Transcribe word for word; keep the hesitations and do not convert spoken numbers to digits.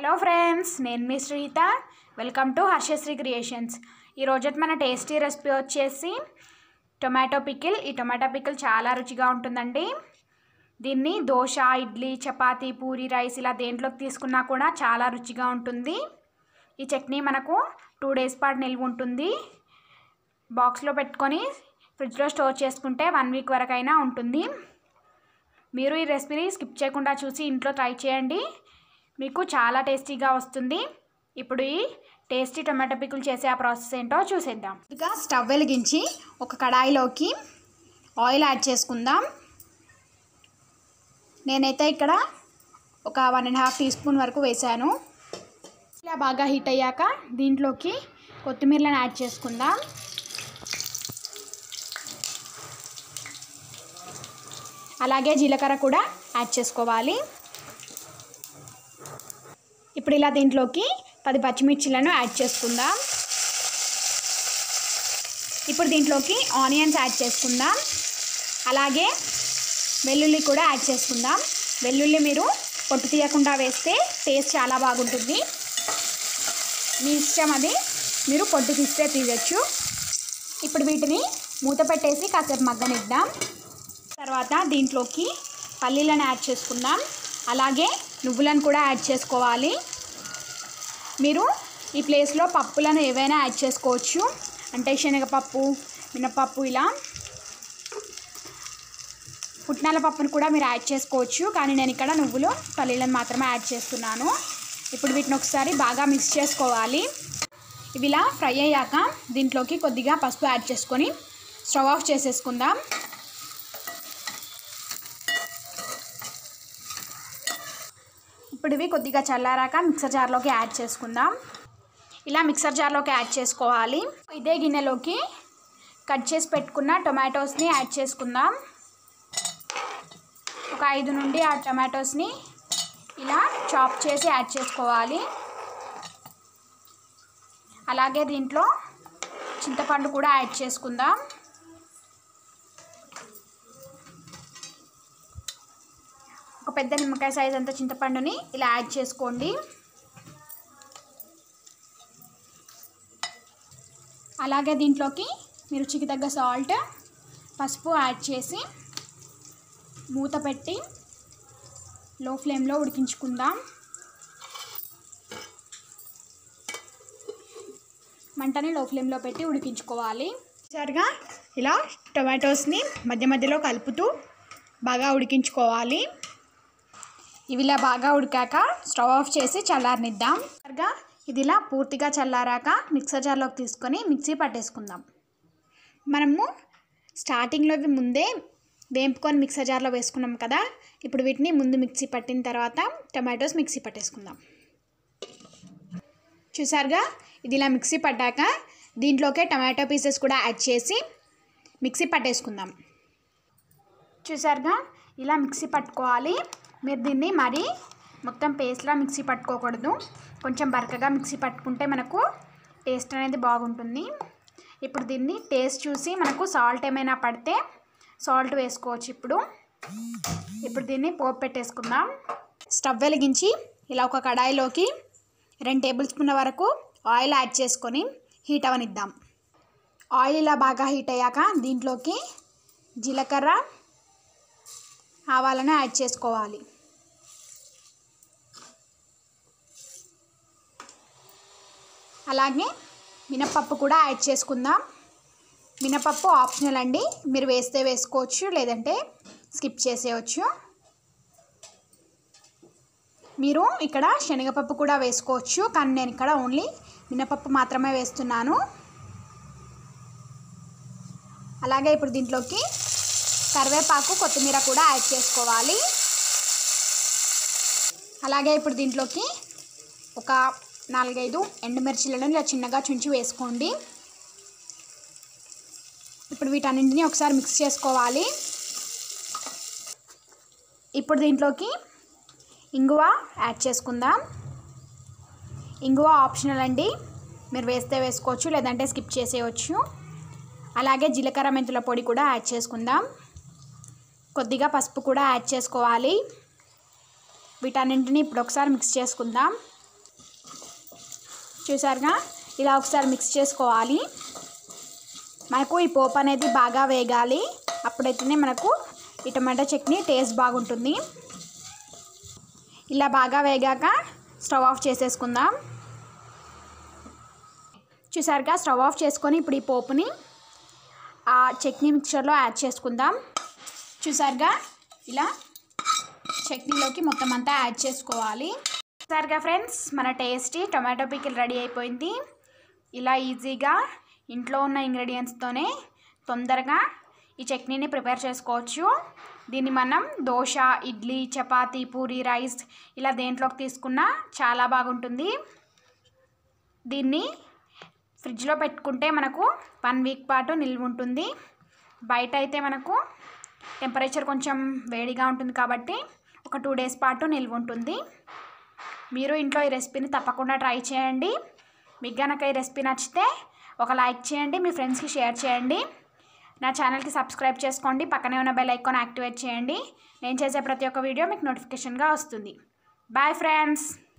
Hello friends, నేను మీ Sritha. Welcome to Harshasri creations. ఈరోజు మన టేస్టీ రెసిపీ వచ్చేసి టొమాటో పికిల్. ఈ టొమాటో పికిల్ చాలా రుచిగా ఉంటుందండి. దీన్ని దోశ, ఇడ్లీ, చపాతీ, పూరి, రైస్ ఇలా దేంట్లోకి తీసుకున్నా కూడా చాలా రుచిగా ఉంటుంది. ఈ చట్నీ మనకు టూ డేస్ పాటు నిల్వ ఉంటుంది. బాక్స్లో పెట్టుకొని ఫ్రిడ్జ్లో స్టోర్ చేసుకుంటే వన్ వీక్ వరకైనా ఉంటుంది. మీరు ఈ రెసిపీని స్కిప్ చేయకుండా చూసి ఇంట్లో ట్రై చేయండి, మీకు చాలా టేస్టీగా వస్తుంది. ఇప్పుడు ఈ టేస్టీ టొమాటో పికిల్ చేసే ఆ ప్రాసెస్ ఏంటో చూసేద్దాం. ఇక స్టవ్ వెలిగించి ఒక కడాయిలోకి ఆయిల్ యాడ్ చేసుకుందాం. నేనైతే ఇక్కడ ఒక one and half teaspoon వరకు వేసాను. ఇలా బాగా హీట్ అయ్యాక దీంట్లోకి కొత్తిమీరలను యాడ్ చేసుకుందాం. అలాగే జీలకర్ర కూడా యాడ్ చేసుకోవాలి. ఇప్పుడు ఇలా దీంట్లోకి పది పచ్చిమిర్చిలను యాడ్ చేసుకుందాం. ఇప్పుడు దీంట్లోకి ఆనియన్స్ యాడ్ చేసుకుందాం. అలాగే వెల్లుల్లి కూడా యాడ్ చేసుకుందాం. వెల్లుల్లి మీరు పొట్టు తీయకుండా వేస్తే టేస్ట్ చాలా బాగుంటుంది. మీ ఇష్టం, అది మీరు పొట్టు తీస్తే తీయచ్చు. ఇప్పుడు వీటిని మూత పెట్టేసి కాసేపు మగ్గనిద్దాం. తర్వాత దీంట్లోకి పల్లీలను యాడ్ చేసుకుందాం. అలాగే నువ్వులను కూడా యాడ్ చేసుకోవాలి. మీరు ఈ ప్లేస్లో పప్పులను ఏవైనా యాడ్ చేసుకోవచ్చు, అంటే శనగపప్పు, మినపప్పు, ఇలా పుట్నాల పప్పును కూడా మీరు యాడ్ చేసుకోవచ్చు. కానీ నేను ఇక్కడ నువ్వులు, పల్లీలను మాత్రమే యాడ్ చేస్తున్నాను. ఇప్పుడు వీటిని ఒకసారి బాగా మిక్స్ చేసుకోవాలి. ఇవి ఇలా ఫ్రై అయ్యాక దీంట్లోకి కొద్దిగా పసుపు యాడ్ చేసుకొని స్టవ్ ఆఫ్ చేసేసుకుందాం. ఇప్పుడు ఇవి కొద్దిగా చల్లారాక మిక్సర్ జార్లోకి యాడ్ చేసుకుందాం. ఇలా మిక్సర్ జార్లోకి యాడ్ చేసుకోవాలి. ఇదే గిన్నెలోకి కట్ చేసి పెట్టుకున్న టొమాటోస్ని యాడ్ చేసుకుందాం. ఒక ఐదు నుండి ఆ టొమాటోస్ని ఇలా చాప్ చేసి యాడ్ చేసుకోవాలి. అలాగే దీంట్లో చింతపండు కూడా యాడ్ చేసుకుందాం. ఒక పెద్ద నిమ్మకాయ సైజ్ అంత చింతపండుని ఇలా యాడ్ చేసుకోండి. అలాగే దీంట్లోకి మీరు రుచికి తగ్గ సాల్ట్, పసుపు యాడ్ చేసి మూత పెట్టి లో ఫ్లేమ్లో ఉడికించుకుందాం. మంటని లో ఫ్లేమ్లో పెట్టి ఉడికించుకోవాలి. సరిగా ఇలా టొమాటోస్ని మధ్య మధ్యలో కలుపుతూ బాగా ఉడికించుకోవాలి. ఇవి ఇలా బాగా ఉడికాక స్టవ్ ఆఫ్ చేసి చల్లారనిద్దాం. సరిగా ఇది ఇలా పూర్తిగా చల్లారాక మిక్సర్ జార్లోకి తీసుకొని మిక్సీ పట్టేసుకుందాం. మనము స్టార్టింగ్లో ఇవి ముందే వేంపుకొని మిక్సర్ జార్లో వేసుకున్నాం కదా, ఇప్పుడు వీటిని ముందు మిక్సీ పట్టిన తర్వాత టమాటోస్ మిక్సీ పట్టేసుకుందాం. చూసారుగా, ఇది ఇలా మిక్సీ పట్టాక దీంట్లోకే టమాటో పీసెస్ కూడా యాడ్ చేసి మిక్సీ పట్టేసుకుందాం. చూసారుగా, ఇలా మిక్సీ పట్టుకోవాలి. మీరు దీన్ని మరీ మొత్తం పేస్ట్లా మిక్సీ పట్టుకోకూడదు, కొంచెం బరకగా మిక్సీ పట్టుకుంటే మనకు టేస్ట్ అనేది బాగుంటుంది. ఇప్పుడు దీన్ని టేస్ట్ చూసి మనకు సాల్ట్ ఏమైనా పడితే సాల్ట్ వేసుకోవచ్చు. ఇప్పుడు ఇప్పుడు దీన్ని పోపు పెట్టేసుకుందాం. స్టవ్ వెలిగించి ఇలా ఒక కడాయిలోకి రెండు టేబుల్ స్పూన్ల వరకు ఆయిల్ యాడ్ చేసుకొని హీట్ అవనిద్దాం. ఆయిల్ ఇలా బాగా హీట్ అయ్యాక దీంట్లోకి జీలకర్ర, ఆవాలను యాడ్ చేసుకోవాలి. అలాగే మినపప్పు కూడా యాడ్ చేసుకుందాం. మినపప్పు ఆప్షనల్ అండి, మీరు వేస్తే వేసుకోవచ్చు, లేదంటే స్కిప్ చేసేయచ్చు. మీరు ఇక్కడ శనగపప్పు కూడా వేసుకోవచ్చు, కానీ నేను ఇక్కడ ఓన్లీ మినపప్పు మాత్రమే వేస్తున్నాను. అలాగే ఇప్పుడు దీంట్లోకి కరివేపాకు, కొత్తిమీర కూడా యాడ్ చేసుకోవాలి. అలాగే ఇప్పుడు దీంట్లోకి ఒక నాలుగైదు ఎండుమిర్చిలను ఇలా చిన్నగా చుంచి వేసుకోండి. ఇప్పుడు వీటన్నింటినీ ఒకసారి మిక్స్ చేసుకోవాలి. ఇప్పుడు దీంట్లోకి ఇంగువ యాడ్ చేసుకుందాం. ఇంగువ ఆప్షనల్ అండి, మీరు వేస్తే వేసుకోవచ్చు, లేదంటే స్కిప్ చేసేయచ్చు. అలాగే జీలకర్ర, మెంతుల పొడి కూడా యాడ్ చేసుకుందాం. కొద్దిగా పసుపు కూడా యాడ్ చేసుకోవాలి. వీటన్నింటినీ ఇప్పుడు ఒకసారి మిక్స్ చేసుకుందాం. చూసారుగా ఇలా ఒకసారి మిక్స్ చేసుకోవాలి. మనకు ఈ పోపు అనేది బాగా వేగాలి, అప్పుడైతేనే మనకు ఈ టమాటా చట్నీ టేస్ట్ బాగుంటుంది. ఇలా బాగా వేగాక స్టవ్ ఆఫ్ చేసేసుకుందాం. చూసారుగా స్టవ్ ఆఫ్ చేసుకొని ఇప్పుడు ఈ పోపుని ఆ చట్నీ మిక్చర్లో యాడ్ చేసుకుందాం. చూసారుగా ఇలా చట్నీలోకి మొత్తం అంతా యాడ్ చేసుకోవాలి. చూసారుగా ఫ్రెండ్స్, మన టేస్టీ టొమాటో పికిల్ రెడీ అయిపోయింది. ఇలా ఈజీగా ఇంట్లో ఉన్న ఇంగ్రీడియంట్స్తోనే తొందరగా ఈ చట్నీని ప్రిపేర్ చేసుకోవచ్చు. దీన్ని మనం దోశ, ఇడ్లీ, చపాతీ, పూరి, రైస్ ఇలా దేంట్లోకి తీసుకున్నా చాలా బాగుంటుంది. దీన్ని ఫ్రిడ్జ్లో పెట్టుకుంటే మనకు వన్ వీక్ పాటు నిల్వ ఉంటుంది. బయట అయితే మనకు టెంపరేచర్ కొంచెం వేడిగా ఉంటుంది కాబట్టి ఒక టూ డేస్ పాటు నిల్వ ఉంటుంది. మీరు ఇంట్లో ఈ రెసిపీని తప్పకుండా ట్రై చేయండి. మీకు కనుక ఈ రెసిపీ నచ్చితే ఒక లైక్ చేయండి, మీ ఫ్రెండ్స్కి షేర్ చేయండి. నా ఛానల్కి సబ్స్క్రైబ్ చేసుకోండి, పక్కనే ఉన్న బెల్ ఐకాన్ యాక్టివేట్ చేయండి. నేను చేసే ప్రతి ఒక్క వీడియో మీకు నోటిఫికేషన్గా వస్తుంది. Bye friends.